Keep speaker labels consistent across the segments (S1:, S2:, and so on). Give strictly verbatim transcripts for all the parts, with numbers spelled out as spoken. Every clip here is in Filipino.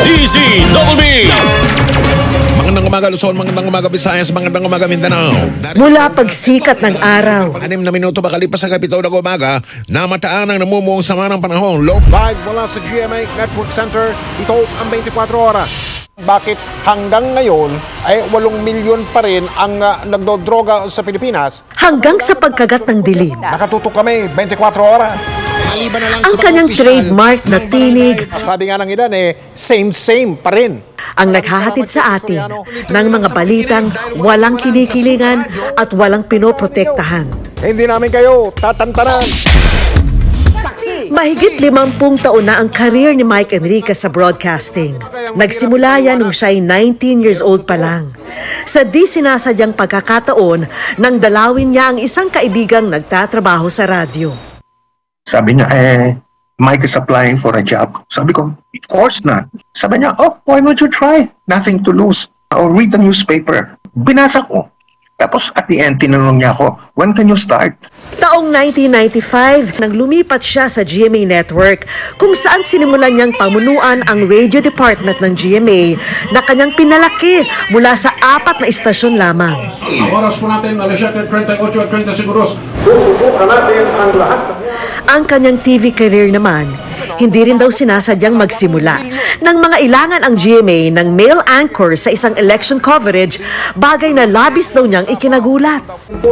S1: D Z Double B. Magandang umaga Luzon, magandang umaga Visayas, magandang umaga Mindanao.
S2: Mula pagsikat ng araw,
S1: Anim na minuto makalipas sa kapitaw ng umaga, namataan ang namumuong sama ng panahon. Low.
S3: Live mula sa G M A Network Center, ito ang twenty-four oras. Bakit hanggang ngayon ay walong milyon pa rin ang uh, nagdodroga sa Pilipinas?
S2: hanggang sa pagkagat ng dilim.
S3: Nakatutok kami twenty-four oras.
S2: Ang kanyang trademark na tinig
S3: Sabi nga ng ilan eh, same-same pa rin.
S2: ang naghahatid sa atin ng mga balitang walang kinikilingan at walang pinoprotektahan.
S3: Hindi namin kayo tatantanan.
S2: Mahigit limampung taon na ang career ni Mike Enriquez sa broadcasting. Nagsimula yan nung siya'y nineteen years old pa lang. Sa di sinasadyang pagkakataon nang dalawin niya ang isang kaibigang nagtatrabaho sa radyo.
S4: Sabi niya, eh, Mike is applying for a job. Sabi ko, of course not. Sabi niya, oh, why don't you try? Nothing to lose. I'll read the newspaper. Binasa ko. Tapos at the end, tinanong niya ako, when can you start?
S2: Taong nineteen ninety-five, nang lumipat siya sa G M A Network, kung saan sinimulan niyang pamunuan ang radio department ng G M A na kanyang pinalaki mula sa apat na istasyon lamang.
S3: Oras po natin, alas siyete thirty-eight at thirty segundos. Susubukan natin ang lahat.
S2: Ang kanyang T V career naman, hindi rin daw sinasadyang magsimula. Nang mga ilangan ang G M A ng male anchor sa isang election coverage, bagay na labis daw niyang ikinagulat.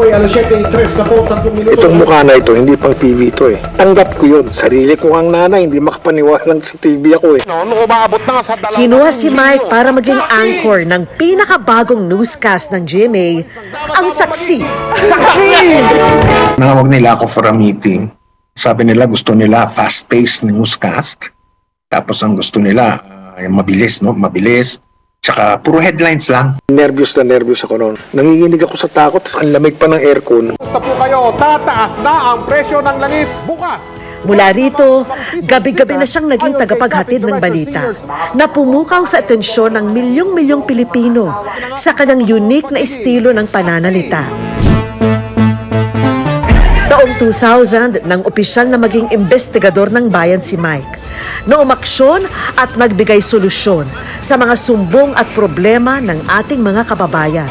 S5: Itong mukha na ito, hindi pang T V ito eh. Tanggap ko yun. Sarili ko ang nanay, hindi makapaniwalang sa T V ako eh.
S3: No, no, umaabot na sa dalawa.
S2: Kinuha si Mike para maging anchor ng pinakabagong newscast ng G M A, ang Saksi.
S4: Nangawag nila ako for a meeting. Sabi nila gusto nila fast-paced newscast. Tapos ang gusto nila uh, mabilis, no? Mabilis. Tsaka puro headlines lang.
S5: Nervyos na nervyos ako noon. Nanginginig ako sa takot, tapos ang lamig pa ng aircon.
S3: Basta po kayo, tataas na ang presyo ng langit bukas.
S2: Mula rito, gabi-gabi na siyang naging tagapaghatid ng balita na pumukaw sa atensyon ng milyong-milyong Pilipino sa kanyang unique na estilo ng pananalita. Taong two thousand, nang opisyal na maging investigador ng bayan si Mike, na umaksyon at magbigay solusyon sa mga sumbong at problema ng ating mga kababayan.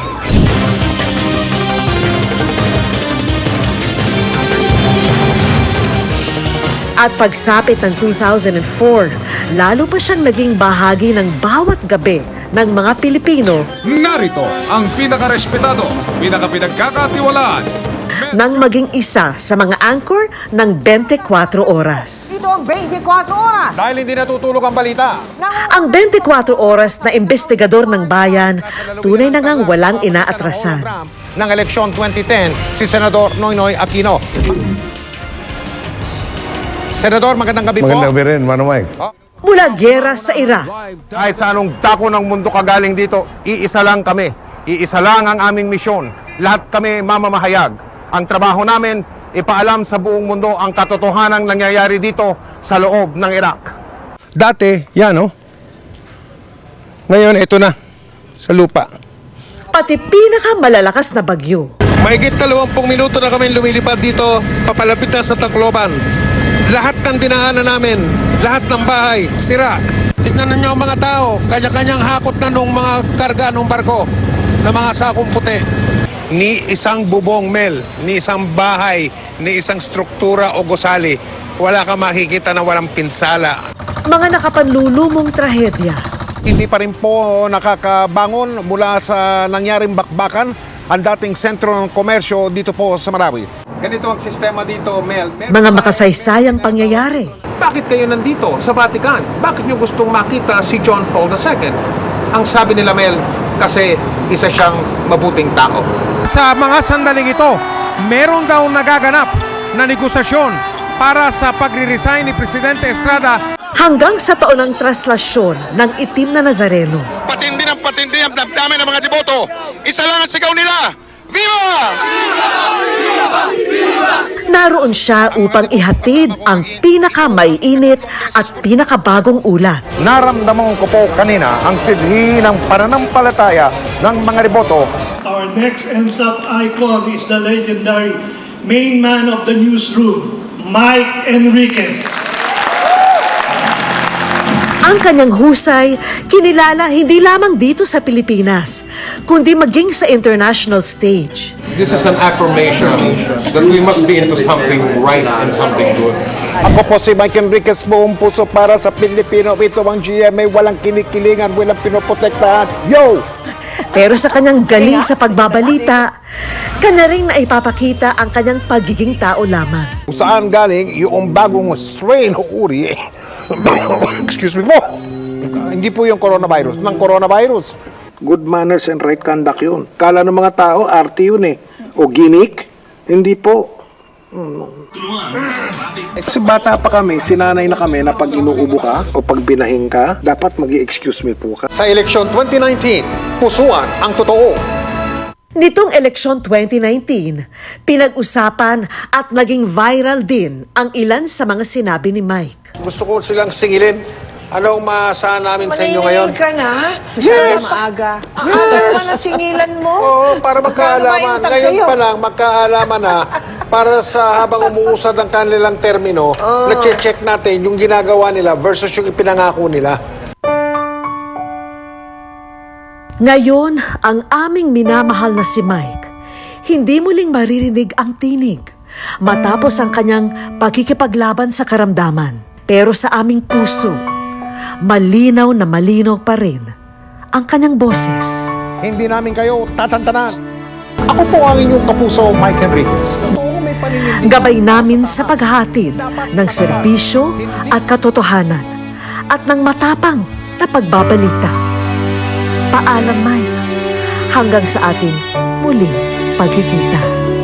S2: At pagsapit ng two thousand four, lalo pa siyang naging bahagi ng bawat gabi ng mga Pilipino.
S6: Narito ang pinakarespetado, pinakapinagkakatiwalaan,
S2: nang maging isa sa mga anchor ng twenty-four oras.
S7: Ito ang twenty-four oras.
S3: Dahil hindi natutulog ang balita.
S2: Ang twenty-four oras na investigador ng bayan, tunay na ngang walang inaatrasan.
S3: Ng eleksyon twenty ten, si Senador Noynoy Aquino. Senador, magandang gabi po.
S5: Magandang gabi rin, Mano Mike.
S2: Mula gera sa Iraq,
S3: Kahit sa anong dako ng mundo kagaling dito, iisa lang kami. Iisa lang ang aming misyon. Lahat kami mamamahayag. Ang trabaho namin, ipaalam sa buong mundo ang katotohanang nangyayari dito sa loob ng Iraq.
S5: Dati, yan oh. Ngayon, ito na. Sa lupa.
S2: pati pinakamalalakas na bagyo.
S8: Mahigit dalawampung minuto na kami lumilipad dito, papalapit na sa Tacloban. Lahat ng dinaanan namin, lahat ng bahay, sira. Tignan ninyo ang mga tao, kanya-kanyang hakot na nung mga karga nung barko na mga sakong puti. Ni isang bubong, Mel, ni isang bahay, ni isang struktura o gusali, wala ka makikita na walang pinsala.
S2: Mga nakapanlulumong trahedya.
S3: Hindi pa rin po nakakabangon mula sa nangyaring bakbakan ang dating sentro ng komersyo dito po sa Marawi. Ganito ang sistema dito, Mel.
S2: Mga makasaysayang pangyayari.
S3: Bakit kayo nandito sa Vatican? Bakit nyo gustong makita si John Paul the Second? Ang sabi nila, Mel, kasi isa siyang mabuting tao.
S8: Sa mga sandaling ito, meron daw nagaganap na negosasyon para sa pagre-resign ni Presidente Estrada.
S2: Hanggang sa taon ng traslasyon ng itim na Nazareno.
S8: Patindi ng patindi ang damdamin ng mga deboto. Isa lang ang sigaw nila. Viva!
S2: Naroon siya upang ihatid ang pinakamaiinit at pinakabagong ulat.
S3: Naramdaman ko po kanina ang sidhi ng pananampalataya ng mga deboto.
S9: Our next M S A P icon is the legendary main man of the newsroom, Mike Enriquez.
S2: Ang kanyang husay, kinilala hindi lamang dito sa Pilipinas, kundi maging sa international stage.
S3: This is an affirmation that we must be into something right and something good.
S5: Ako po si Mike Enriquez, buong puso para sa Pilipino. Ito ang G M A, walang kinikilingan, walang pinoprotektahan. Yo!
S2: Pero sa kanyang galing sa pagbabalita, kanya rin na ipapakita ang kanyang pagiging tao lamang.
S5: Kung saan galing yung bagong strain o uri, excuse me po, hindi po yung coronavirus, ng coronavirus. Good manners and right conduct yun. Kala ng mga tao, arte yun eh. O gimmick, hindi po. Kasi bata pa kami, sinanay na kami na pag inuubo ka o pag binahing ka, dapat mag-excuse me po ka.
S3: Sa eleksyon twenty nineteen, pusuan ang totoo.
S2: Nitong eleksyon twenty nineteen, pinag-usapan at naging viral din ang ilan sa mga sinabi ni Mike.
S8: Gusto ko silang singilin. Anong maasahan namin sa inyo ngayon?
S7: Maniningil ka na?
S8: Yes!
S7: Maaga. Yes! Ano na singilan mo?
S8: Oo, para magkaalaman.
S7: Paano
S8: Ngayon
S7: sa'yo?
S8: pa lang, magkaalaman na para sa habang umuusad ang kanilang termino,
S7: Oh.
S8: na-check natin yung ginagawa nila versus yung ipinangako nila.
S2: Ngayon, ang aming minamahal na si Mike, hindi muling maririnig ang tinig matapos ang kanyang pagkikipaglaban sa karamdaman. Pero sa aming puso, malinaw na malinaw pa rin ang kanyang boses.
S5: Hindi namin kayo tatantanan. Ako po ang inyong kapuso, Mike Enriquez. Totoo, may paninindigan.
S2: Gabay namin sa paghahatid ng serbisyo at katotohanan at ng matapang na pagbabalita. Paalam, Mike, hanggang sa ating muling pagkikita.